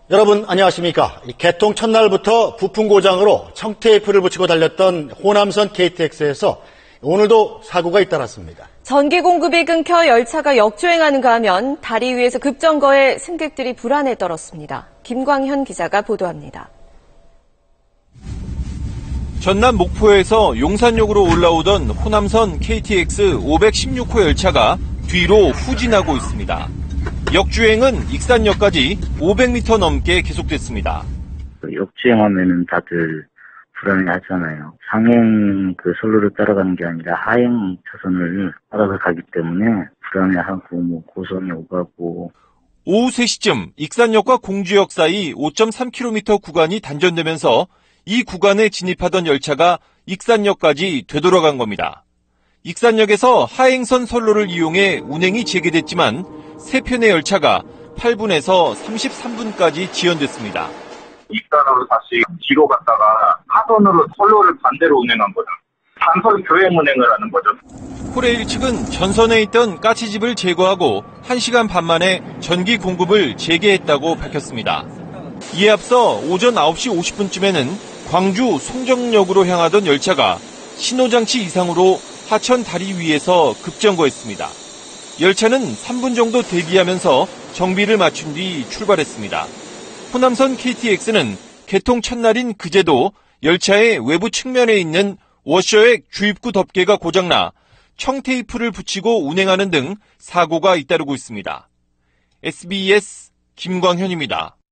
여러분 안녕하십니까. 개통 첫날부터 부품 고장으로 청테이프를 붙이고 달렸던 호남선 KTX에서 오늘도 사고가 잇따랐습니다. 전기 공급이 끊겨 열차가 역주행하는가 하면 다리 위에서 급정거해 승객들이 불안에 떨었습니다. 김광현 기자가 보도합니다. 전남 목포에서 용산역으로 올라오던 호남선 KTX 516호 열차가 뒤로 후진하고 있습니다. 역주행은 익산역까지 500m 넘게 계속됐습니다. 역주행하면은 다들 불안해하잖아요. 상행 선로를 따라가는 게 아니라 하행 차선을 따라서 가기 때문에 불안해하고 고성이 오가고. 오후 3시쯤 익산역과 공주역 사이 5.3km 구간이 단전되면서 이 구간에 진입하던 열차가 익산역까지 되돌아간 겁니다. 익산역에서 하행선 선로를 이용해 운행이 재개됐지만 세 편의 열차가 8분에서 33분까지 지연됐습니다. 익산으로 다시 뒤로 갔다가 하선으로 선로를 반대로 운행한 거죠. 단선 교행 운행을 하는 거죠. 코레일 측은 전선에 있던 가스집을 제거하고 1시간 반 만에 전기 공급을 재개했다고 밝혔습니다. 이에 앞서 오전 9시 50분쯤에는 광주 송정역으로 향하던 열차가 신호장치 이상으로 하천 다리 위에서 급정거했습니다. 열차는 3분 정도 대기하면서 정비를 마친 뒤 출발했습니다. 호남선 KTX는 개통 첫날인 그제도 열차의 외부 측면에 있는 워셔액 주입구 덮개가 고장나 청테이프를 붙이고 운행하는 등 사고가 잇따르고 있습니다. SBS 김광현입니다.